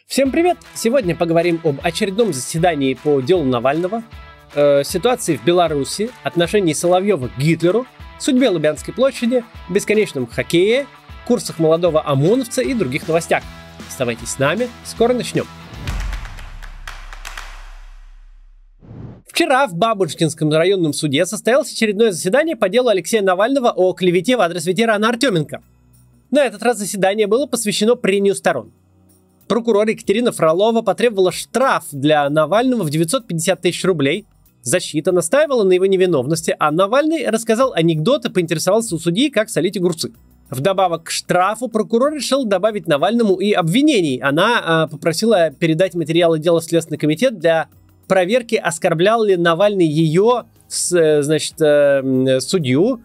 Всем привет! Сегодня поговорим об очередном заседании по делу Навального, ситуации в Беларуси, отношении Соловьева к Гитлеру, судьбе Лубянской площади, бесконечном хоккее, курсах молодого ОМОНовца и других новостях. Оставайтесь с нами, скоро начнем. Вчера в Бабушкинском районном суде состоялось очередное заседание по делу Алексея Навального о клевете в адрес ветерана Артеменко. На этот раз заседание было посвящено прению сторон. Прокурор Екатерина Фролова потребовала штраф для Навального в 950 тысяч рублей. Защита настаивала на его невиновности, а Навальный рассказал анекдот и поинтересовался у судьи, как солить огурцы. Вдобавок к штрафу прокурор решил добавить Навальному и обвинений. Она попросила передать материалы дела в Следственный комитет для проверки, оскорблял ли Навальный ее, судью,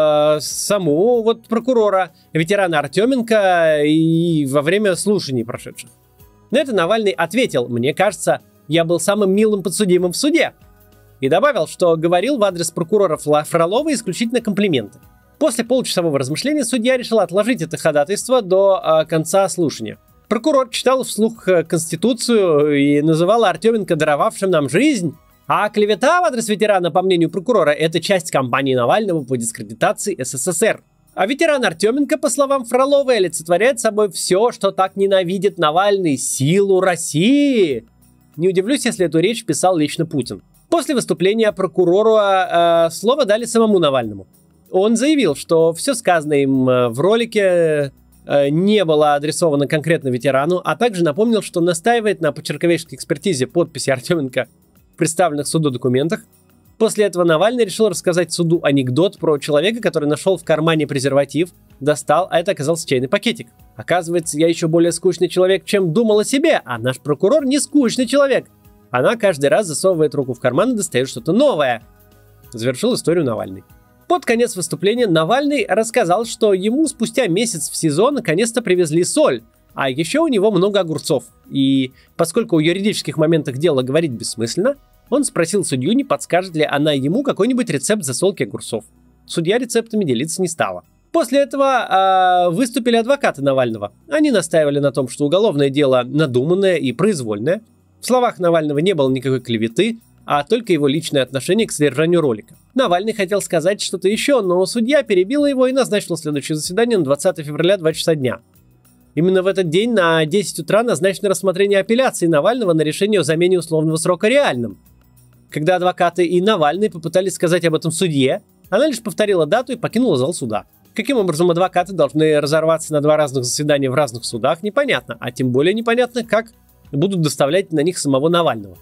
саму прокурора, ветерана Артеменко и во время слушаний прошедших. На это Навальный ответил: «Мне кажется, я был самым милым подсудимым в суде». И добавил, что говорил в адрес прокурора Фроловой исключительно комплименты. После получасового размышления судья решил отложить это ходатайство до конца слушания. Прокурор читал вслух Конституцию и называл Артеменко даровавшим нам жизнь. А клевета в адрес ветерана, по мнению прокурора, это часть кампании Навального по дискредитации СССР. А ветеран Артеменко, по словам Фроловой, олицетворяет собой все, что так ненавидит Навальный, силу России. Не удивлюсь, если эту речь писал лично Путин. После выступления прокурору слово дали самому Навальному. Он заявил, что все сказанное им в ролике не было адресовано конкретно ветерану, а также напомнил, что настаивает на почерковедческой экспертизе подписи Артеменко в представленных суду документах. После этого Навальный решил рассказать суду анекдот про человека, который нашел в кармане презерватив, достал, а это оказался чайный пакетик. Оказывается, я еще более скучный человек, чем думал о себе, а наш прокурор не скучный человек. Она каждый раз засовывает руку в карман и достает что-то новое. Завершил историю Навальный. Под конец выступления Навальный рассказал, что ему спустя месяц в СИЗО наконец-то привезли соль. А еще у него много огурцов. И поскольку о юридических моментах дела говорить бессмысленно, он спросил судью, не подскажет ли она ему какой-нибудь рецепт засолки огурцов. Судья рецептами делиться не стала. После этого выступили адвокаты Навального. Они настаивали на том, что уголовное дело надуманное и произвольное. В словах Навального не было никакой клеветы, а только его личное отношение к содержанию ролика. Навальный хотел сказать что-то еще, но судья перебила его и назначила следующее заседание на 20 февраля 2 часа дня. Именно в этот день на 10 утра назначено рассмотрение апелляции Навального на решение о замене условного срока реальным. Когда адвокаты и Навальный попытались сказать об этом судье, она лишь повторила дату и покинула зал суда. Каким образом адвокаты должны разорваться на два разных заседания в разных судах, непонятно, а тем более непонятно, как будут доставлять на них самого Навального.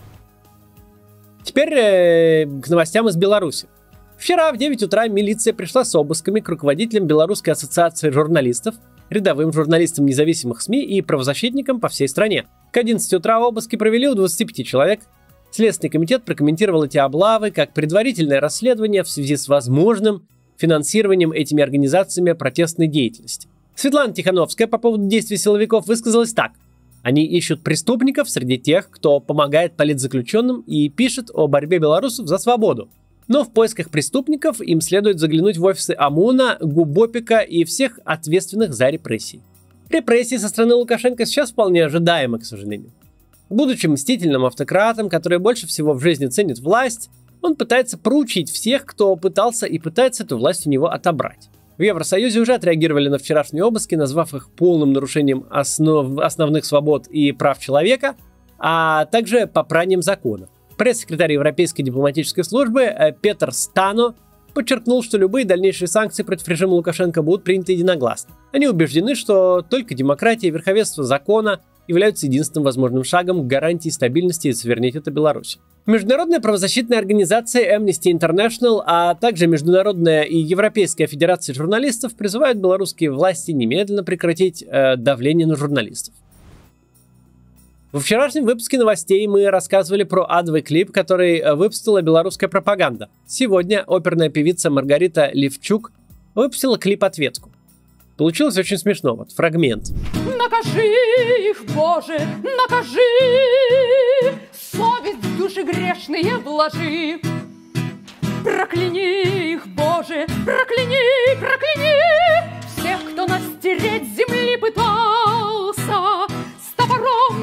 Теперь к новостям из Беларуси. Вчера в 9 утра милиция пришла с обысками к руководителям Белорусской ассоциации журналистов, рядовым журналистам независимых СМИ и правозащитникам по всей стране. К 11 утра обыски провели у 25 человек. Следственный комитет прокомментировал эти облавы как предварительное расследование в связи с возможным финансированием этими организациями протестной деятельности. Светлана Тихановская по поводу действий силовиков высказалась так. Они ищут преступников среди тех, кто помогает политзаключенным и пишет о борьбе белорусов за свободу. Но в поисках преступников им следует заглянуть в офисы ОМОНа, ГУБОПИКа и всех ответственных за репрессии. Репрессии со стороны Лукашенко сейчас вполне ожидаемы, к сожалению. Будучи мстительным автократом, который больше всего в жизни ценит власть, он пытается проучить всех, кто пытался и пытается эту власть у него отобрать. В Евросоюзе уже отреагировали на вчерашние обыски, назвав их полным нарушением основных свобод и прав человека, а также попранием закона. Пресс-секретарь Европейской дипломатической службы Петр Стано подчеркнул, что любые дальнейшие санкции против режима Лукашенко будут приняты единогласно. Они убеждены, что только демократия и верховенство закона являются единственным возможным шагом к гарантии стабильности и суверенитета Беларуси. Международная правозащитная организация Amnesty International, а также Международная и Европейская федерация журналистов призывают белорусские власти немедленно прекратить давление на журналистов. Во вчерашнем выпуске новостей мы рассказывали про адовый клип, который выпустила белорусская пропаганда. Сегодня оперная певица Маргарита Левчук выпустила клип-ответку. Получилось очень смешно, вот фрагмент. Накажи их, Боже, накажи, совесть в души грешные вложи. Прокляни их, Боже, прокляни, прокляни всех, кто нас стереть с земли пытался, с топором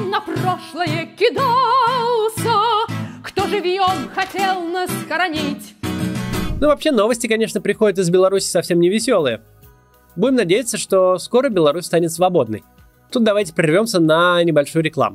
на прошлое кидался, кто живьем хотел нас хоронить. Ну, вообще, новости, конечно, приходят из Беларуси совсем не веселые. Будем надеяться, что скоро Беларусь станет свободной. Тут давайте прервемся на небольшую рекламу.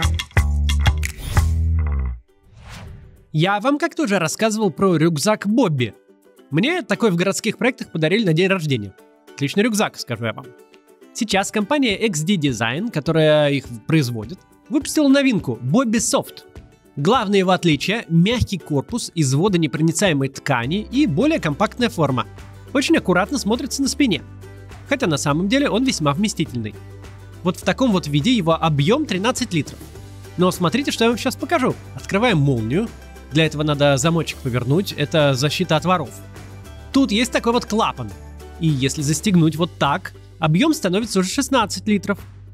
Я вам как-то уже рассказывал про рюкзак Бобби. Мне такой в городских проектах подарили на день рождения. Отличный рюкзак, скажу я вам. Сейчас компания XD Design, которая их производит, выпустила новинку Bobby Soft. Главное его отличие – мягкий корпус из водонепроницаемой ткани и более компактная форма. Очень аккуратно смотрится на спине. Хотя на самом деле он весьма вместительный. Вот в таком вот виде его объем 13 литров. Но смотрите, что я вам сейчас покажу. Открываем молнию. Для этого надо замочек повернуть, это защита от воров. Тут есть такой вот клапан. И если застегнуть вот так, объем становится уже 16 литров.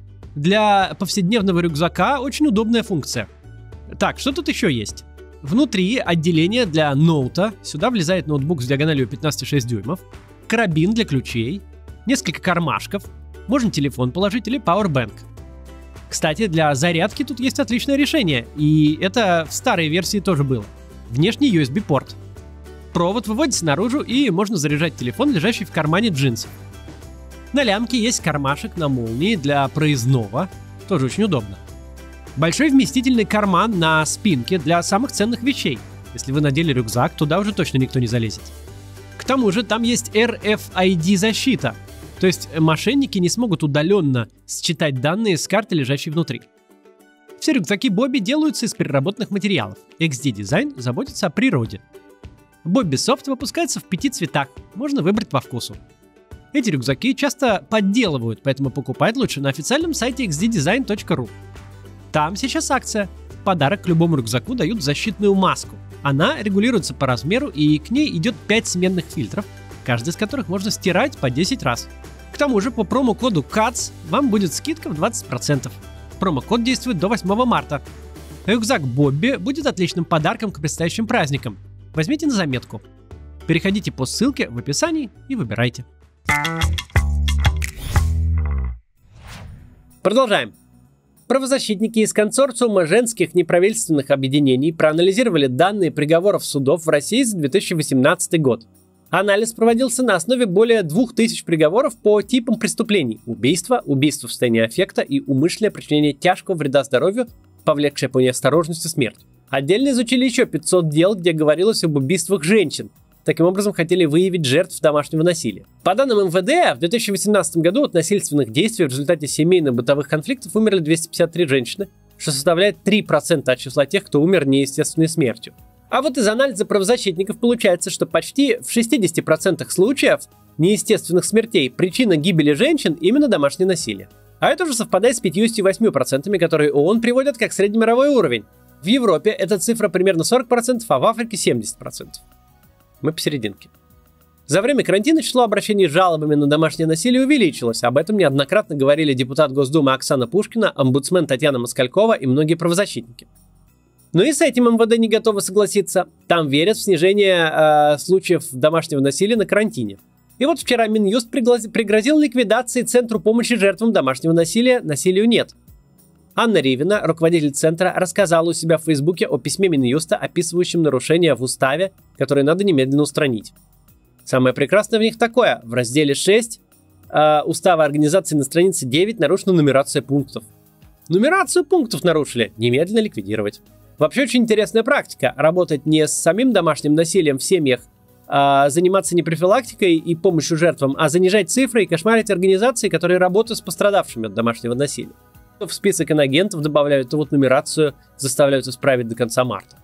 Для повседневного рюкзака очень удобная функция. Так, что тут еще есть? Внутри отделение для ноута. Сюда влезает ноутбук с диагональю 15,6 дюймов. Карабин для ключей. Несколько кармашков. Можно телефон положить или пауэрбэнк. Кстати, для зарядки тут есть отличное решение. И это в старой версии тоже было. Внешний USB-порт. Провод выводится наружу, и можно заряжать телефон, лежащий в кармане джинсов. На лямке есть кармашек на молнии для проездного. Тоже очень удобно. Большой вместительный карман на спинке для самых ценных вещей. Если вы надели рюкзак, туда уже точно никто не залезет. К тому же там есть RFID защита. То есть мошенники не смогут удаленно считать данные с карты, лежащей внутри. Все рюкзаки Bobby делаются из переработанных материалов. XD Design заботится о природе. Bobby Soft выпускается в 5 цветах, можно выбрать по вкусу. Эти рюкзаки часто подделывают, поэтому покупать лучше на официальном сайте xddesign.ru. Там сейчас акция. В подарок к любому рюкзаку дают защитную маску. Она регулируется по размеру, и к ней идет 5 сменных фильтров, каждый из которых можно стирать по 10 раз. К тому же по промокоду CATS вам будет скидка в 20%. Промокод действует до 8 марта. Рюкзак Bobby будет отличным подарком к предстоящим праздникам. Возьмите на заметку. Переходите по ссылке в описании и выбирайте. Продолжаем. Правозащитники из консорциума женских неправительственных объединений проанализировали данные приговоров судов в России за 2018 год. Анализ проводился на основе более 2000 приговоров по типам преступлений: убийство, убийство в состоянии аффекта и умышленное причинение тяжкого вреда здоровью, повлекшее по неосторожности смерть. Отдельно изучили еще 500 дел, где говорилось об убийствах женщин. Таким образом, хотели выявить жертв домашнего насилия. По данным МВД, в 2018 году от насильственных действий в результате семейно-бытовых конфликтов умерли 253 женщины, что составляет 3% от числа тех, кто умер неестественной смертью. А вот из анализа правозащитников получается, что почти в 60% случаев неестественных смертей причина гибели женщин именно домашнее насилие. А это уже совпадает с 58%, которые ООН приводят как среднемировой уровень. В Европе эта цифра примерно 40%, а в Африке 70%. Мы посерединке. За время карантина число обращений с жалобами на домашнее насилие увеличилось. Об этом неоднократно говорили депутат Госдумы Оксана Пушкина, омбудсмен Татьяна Москалькова и многие правозащитники. Но и с этим МВД не готовы согласиться. Там верят в снижение случаев домашнего насилия на карантине. И вот вчера Минюст пригрозил ликвидацией Центру помощи жертвам домашнего насилия «Насилию нет». Анна Ривина, руководитель центра, рассказала у себя в Фейсбуке о письме Минюста, описывающем нарушения в уставе, которые надо немедленно устранить. Самое прекрасное в них такое. В разделе 6 устава организации на странице 9 нарушена нумерация пунктов. Нумерацию пунктов нарушили. Немедленно ликвидировать. Вообще очень интересная практика. Работать не с самим домашним насилием в семьях, а заниматься не профилактикой и помощью жертвам, а занижать цифры и кошмарить организации, которые работают с пострадавшими от домашнего насилия. В список инагентов добавляют, то вот нумерацию заставляют исправить до конца марта.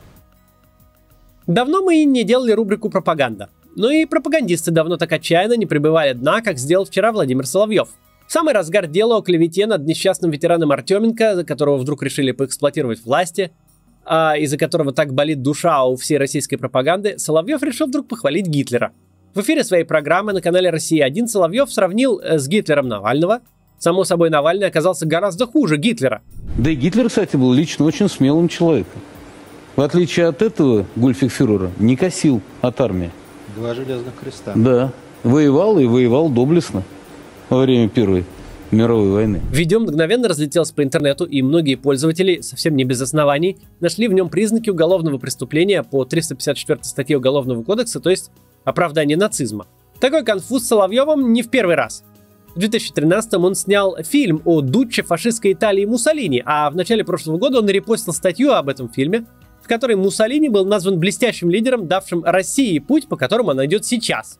Давно мы не делали рубрику «Пропаганда». Но и пропагандисты давно так отчаянно не прибывали дна, как сделал вчера Владимир Соловьев. В самый разгар дела о клевете над несчастным ветераном Артеменко, за которого вдруг решили поэксплуатировать власти, из-за которого так болит душа у всей российской пропаганды, Соловьев решил вдруг похвалить Гитлера. В эфире своей программы на канале «Россия-1» Соловьев сравнил с Гитлером Навального. Само собой, Навальный оказался гораздо хуже Гитлера. Да и Гитлер, кстати, был лично очень смелым человеком. В отличие от этого Гульфигфюрера не косил от армии. 2 железных креста. Да. Воевал и воевал доблестно во время Первой мировой войны. Видео мгновенно разлетелось по интернету, и многие пользователи, совсем не без оснований, нашли в нем признаки уголовного преступления по 354 статье Уголовного кодекса, то есть оправдание нацизма. Такой конфуз с Соловьевым не в первый раз. В 2013-м он снял фильм о дучче фашистской Италии Муссолини, а в начале прошлого года он репостил статью об этом фильме, в которой Муссолини был назван блестящим лидером, давшим России путь, по которому она идет сейчас.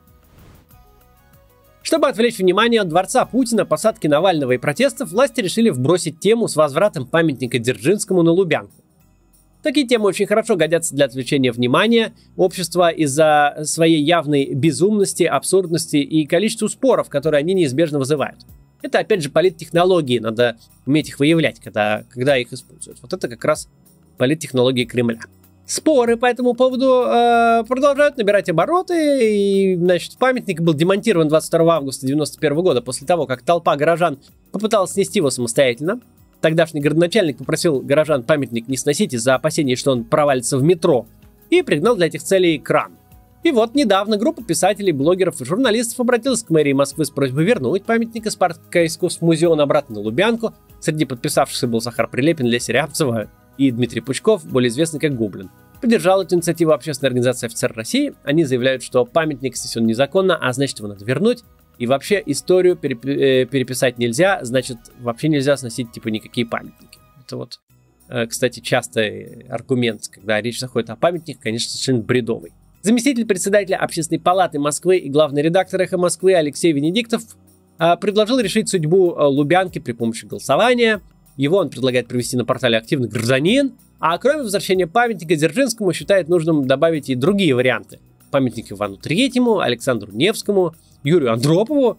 Чтобы отвлечь внимание от дворца Путина, посадки Навального и протестов, власти решили вбросить тему с возвратом памятника Дзержинскому на Лубянку. Такие темы очень хорошо годятся для отвлечения внимания общества из-за своей явной безумности, абсурдности и количества споров, которые они неизбежно вызывают. Это, опять же, политтехнологии, надо уметь их выявлять, когда их используют. Вот это как раз политтехнологии Кремля. Споры по этому поводу продолжают набирать обороты, и, значит, памятник был демонтирован 22 августа 1991 года после того, как толпа горожан попыталась снести его самостоятельно. Тогдашний городоначальник попросил горожан памятник не сносить из-за опасений, что он провалится в метро, и пригнал для этих целей кран. И вот недавно группа писателей, блогеров и журналистов обратилась к мэрии Москвы с просьбой вернуть памятник из парка искусств музея обратно на Лубянку. Среди подписавшихся был Захар Прилепин, Леся Рябцева и Дмитрий Пучков, более известный как Гоблин. Поддержала эту инициативу общественная организация «Офицеры России». Они заявляют, что памятник снесен незаконно, а значит его надо вернуть. И вообще историю переписать нельзя, значит вообще нельзя сносить типа никакие памятники. Это вот, кстати, частый аргумент, когда речь заходит о памятниках, конечно, совершенно бредовый. Заместитель председателя Общественной палаты Москвы и главный редактор «Эхо Москвы» Алексей Венедиктов предложил решить судьбу Лубянки при помощи голосования. Его он предлагает провести на портале «Активный гражданин». А кроме возвращения памятника Дзержинскому, считает нужным добавить и другие варианты. Памятник Ивану Третьему, Александру Невскому, Юрию Андропову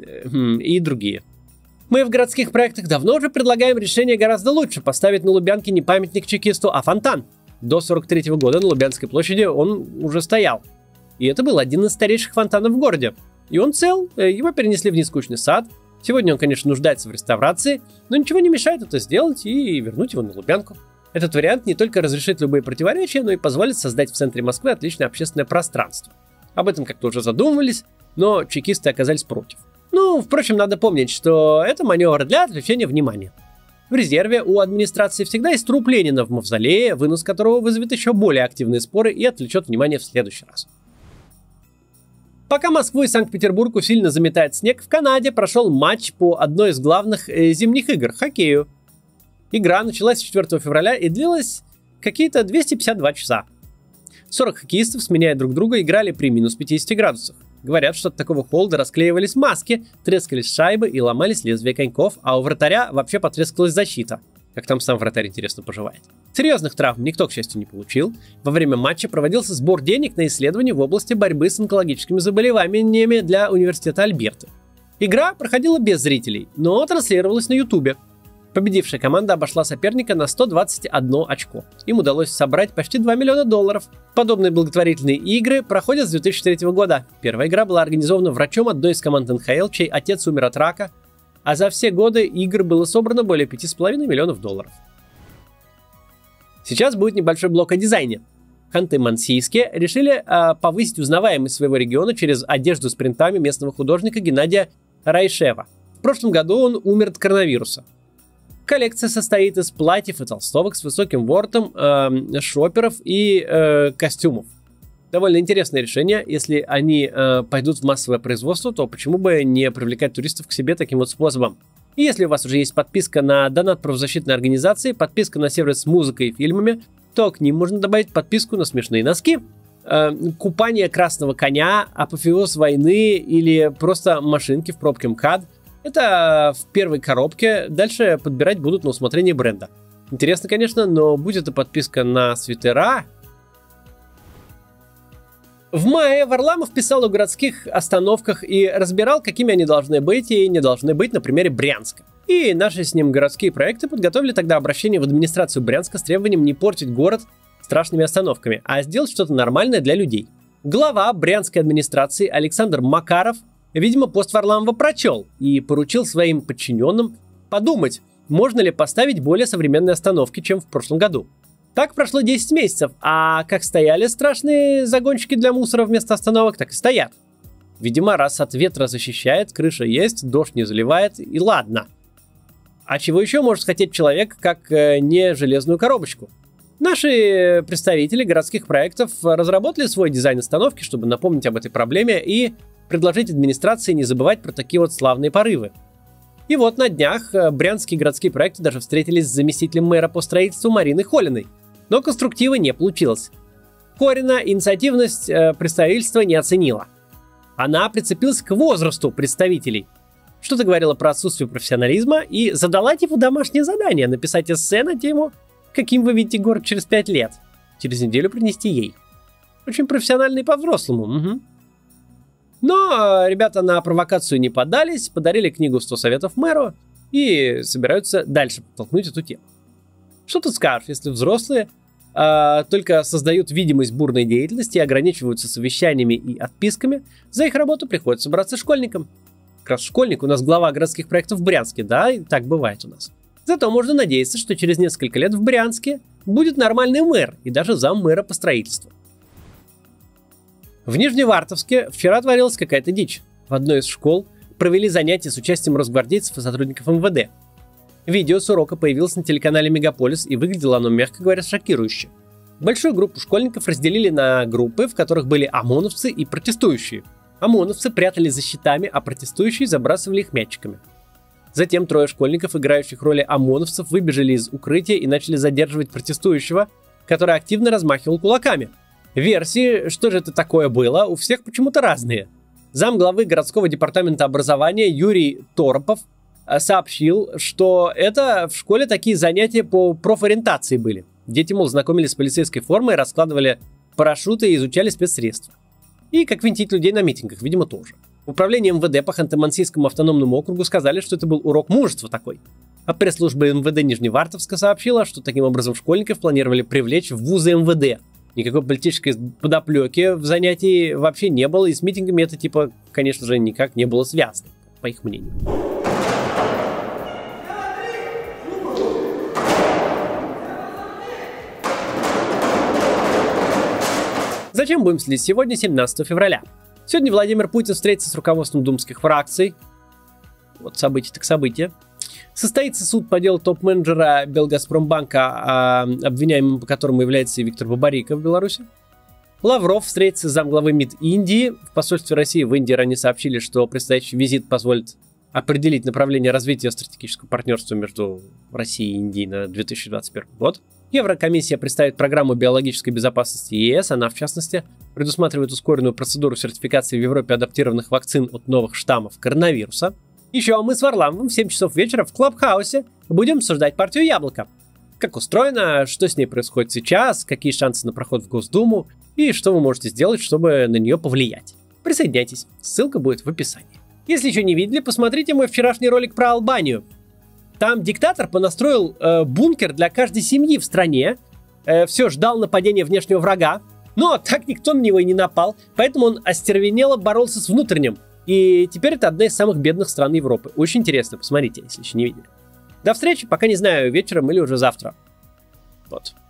и другие. Мы в городских проектах давно уже предлагаем решение гораздо лучше. Поставить на Лубянке не памятник чекисту, а фонтан. До 1943 года на Лубянской площади он уже стоял. И это был один из старейших фонтанов в городе. И он цел, его перенесли в нескучный сад. Сегодня он, конечно, нуждается в реставрации, но ничего не мешает это сделать и вернуть его на Лубянку. Этот вариант не только разрешит любые противоречия, но и позволит создать в центре Москвы отличное общественное пространство. Об этом как-то уже задумывались, но чекисты оказались против. Ну, впрочем, надо помнить, что это маневр для отвлечения внимания. В резерве у администрации всегда есть труп Ленина в мавзолее, вынос которого вызовет еще более активные споры и отвлечет внимание в следующий раз. Пока Москву и Санкт-Петербург усиленно заметает снег, в Канаде прошел матч по одной из главных зимних игр – хоккею. Игра началась 4 февраля и длилась какие-то 252 часа. 40 хоккеистов, сменяя друг друга, играли при минус 50 градусах. Говорят, что от такого холода расклеивались маски, трескались шайбы и ломались лезвия коньков, а у вратаря вообще потрескалась защита. Как там сам вратарь, интересно, поживает. Серьезных травм никто, к счастью, не получил. Во время матча проводился сбор денег на исследования в области борьбы с онкологическими заболеваниями для университета Альберты. Игра проходила без зрителей, но транслировалась на Ютубе. Победившая команда обошла соперника на 121 очко. Им удалось собрать почти $2 миллиона. Подобные благотворительные игры проходят с 2003 года. Первая игра была организована врачом одной из команд НХЛ, чей отец умер от рака, а за все годы игр было собрано более $5,5 миллионов. Сейчас будет небольшой блок о дизайне. Ханты-Мансийске решили повысить узнаваемость своего региона через одежду с принтами местного художника Геннадия Райшева. В прошлом году он умер от коронавируса. Коллекция состоит из платьев и толстовок с высоким воротом, шоперов и костюмов. Довольно интересное решение. Если они пойдут в массовое производство, то почему бы не привлекать туристов к себе таким вот способом? И если у вас уже есть подписка на донат правозащитной организации, подписка на сервис с музыкой и фильмами, то к ним можно добавить подписку на смешные носки, купание красного коня, апофеоз войны или просто машинки в пробке МКАД. Это в первой коробке, дальше подбирать будут на усмотрение бренда. Интересно, конечно, но будет и подписка на свитера. В мае Варламов писал о городских остановках и разбирал, какими они должны быть и не должны быть на примере Брянска. И наши с ним городские проекты подготовили тогда обращение в администрацию Брянска с требованием не портить город страшными остановками, а сделать что-то нормальное для людей. Глава брянской администрации Александр Макаров, видимо, пост Варламова прочел и поручил своим подчиненным подумать, можно ли поставить более современные остановки, чем в прошлом году. Так прошло 10 месяцев, а как стояли страшные загонщики для мусора вместо остановок, так и стоят. Видимо, раз от ветра защищает, крыша есть, дождь не заливает, и ладно. А чего еще может хотеть человек, как не железную коробочку? Наши представители городских проектов разработали свой дизайн остановки, чтобы напомнить об этой проблеме и предложить администрации не забывать про такие вот славные порывы. И вот на днях брянские городские проекты даже встретились с заместителем мэра по строительству Мариной Холиной. Но конструктива не получилось. Хорина инициативность представительства не оценила. Она прицепилась к возрасту представителей. Что-то говорила про отсутствие профессионализма и задала типу домашнее задание написать эссе на тему «Каким вы видите город через 5 лет?» Через неделю принести ей. Очень профессионально и по-взрослому. Угу. Но ребята на провокацию не поддались, подарили книгу «100 советов мэру» и собираются дальше подтолкнуть эту тему. Что тут скажешь, если взрослые только создают видимость бурной деятельности и ограничиваются совещаниями и отписками, за их работу приходится браться школьникам. Как раз школьник у нас глава городских проектов в Брянске, да, и так бывает у нас. Зато можно надеяться, что через несколько лет в Брянске будет нормальный мэр и даже заммэра по строительству. В Нижневартовске вчера творилась какая-то дичь. В одной из школ провели занятия с участием росгвардейцев и сотрудников МВД. Видео с урока появилось на телеканале «Мегаполис», и выглядело оно, мягко говоря, шокирующе. Большую группу школьников разделили на группы, в которых были ОМОНовцы и протестующие. ОМОНовцы прятали за щитами, а протестующие забрасывали их мячиками. Затем трое школьников, играющих роли ОМОНовцев, выбежали из укрытия и начали задерживать протестующего, который активно размахивал кулаками. Версии, что же это такое было, у всех почему-то разные. Замглавы городского департамента образования Юрий Торопов сообщил, что это в школе такие занятия по профориентации были. Дети, мол, знакомились с полицейской формой, раскладывали парашюты и изучали спецсредства. И как винтить людей на митингах, видимо, тоже. В управлении МВД по Ханты-Мансийскому автономному округу сказали, что это был урок мужества такой. А пресс-служба МВД Нижневартовска сообщила, что таким образом школьников планировали привлечь в вузы МВД. Никакой политической подоплеки в занятии вообще не было, и с митингами это типа, конечно же, никак не было связано, по их мнению. Зачем будем следить? Сегодня 17 февраля. Сегодня Владимир Путин встретится с руководством думских фракций. Вот событие так событие. Состоится суд по делу топ-менеджера Белгазпромбанка, обвиняемым по которому является и Виктор Бабарика в Беларуси. Лавров встретится с замглавы МИД Индии. В посольстве России в Индии ранее сообщили, что предстоящий визит позволит определить направление развития стратегического партнерства между Россией и Индией на 2021 год. Еврокомиссия представит программу биологической безопасности ЕС. Она, в частности, предусматривает ускоренную процедуру сертификации в Европе адаптированных вакцин от новых штаммов коронавируса. Еще мы с Варламовым в 7 часов вечера в Клабхаусе будем обсуждать партию «Яблоко». Как устроена, что с ней происходит сейчас, какие шансы на проход в Госдуму и что вы можете сделать, чтобы на нее повлиять. Присоединяйтесь, ссылка будет в описании. Если еще не видели, посмотрите мой вчерашний ролик про Албанию. Там диктатор понастроил бункер для каждой семьи в стране, все ждал нападения внешнего врага, но так никто на него и не напал, поэтому он остервенело боролся с внутренним. И теперь это одна из самых бедных стран Европы. Очень интересно, посмотрите, если еще не видели. До встречи, пока не знаю, вечером или уже завтра. Вот.